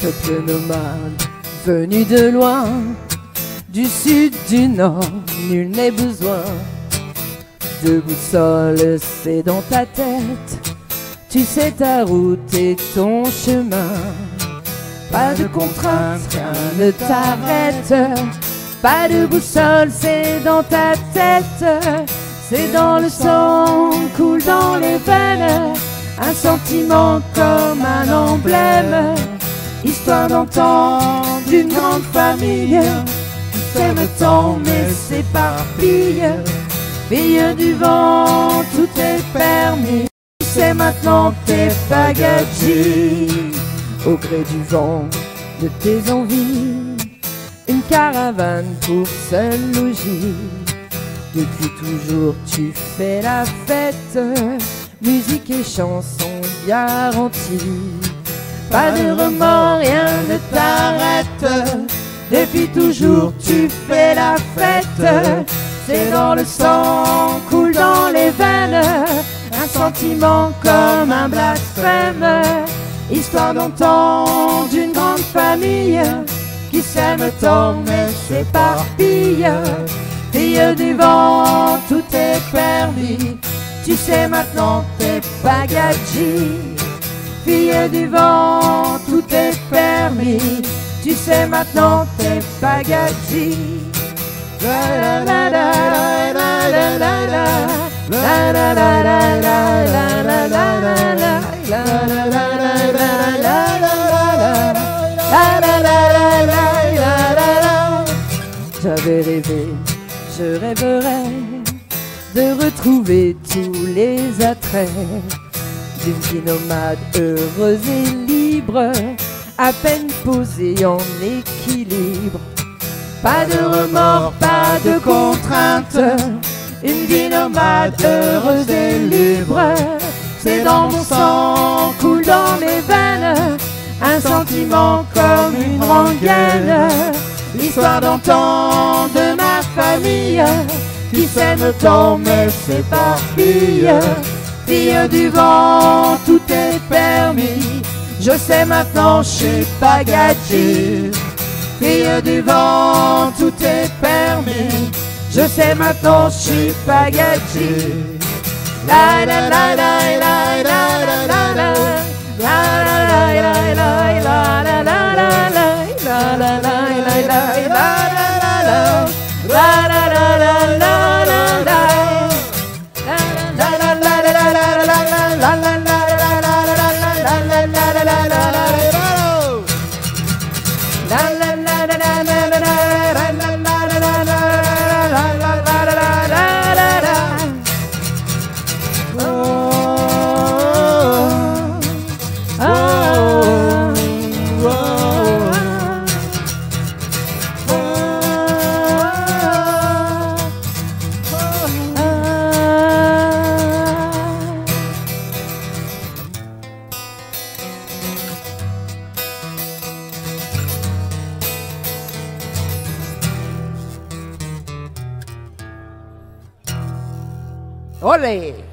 Peuple nomade, venu de loin, du sud, du nord, nul n'est besoin de boussole, c'est dans ta tête. Tu sais ta route et ton chemin. Pas de contraintes, rien ne t'arrête. Pas de boussole, c'est dans ta tête. C'est dans le sang, coule dans les veines. Un sentiment comme un emblème. Histoire d'antan d'une grande famille qui s'aime tant mais s'éparpille. Fille du vent, tout est permis. Tu sais maintenant t'es pagadji. Au gré du vent, de tes envies, une caravane pour seul logis. Depuis toujours tu fais la fête, musique et chansons garanties. Pas de remords, rien ne t'arrête. Depuis toujours tu fais la fête. C'est dans le sang, coule dans les veines. Un sentiment comme un blasphème. Histoire d'antan d'une grande famille qui s'aime tant mais s'éparpille. Fille du vent, tout est permis. Tu sais maintenant t'es pagadji. Fille du vent, tout est permis. Tu sais maintenant t'es pagadji. La la la la la la la la. La la la la la la la la la la. La la la la la la la la. J'avais rêvé, je rêverais de retrouver tous les attraits d'une vie nomade heureuse et libre, à peine posée en équilibre. Pas de remords, pas de contraintes, une vie nomade heureuse et libre. C'est dans mon sang, coule dans mes veines, un sentiment comme une rengaine. L'histoire d'antan de ma famille qui s'aime tant mais s'éparpille. Fille du vent, tout est permis. Je sais maintenant, chez pagadji. Fille du vent, tout est permis. Je sais maintenant, chez pagadji. La la la la la la la la. La la la la la la la la la. La la la la la la la. La la la la la la la. Olé!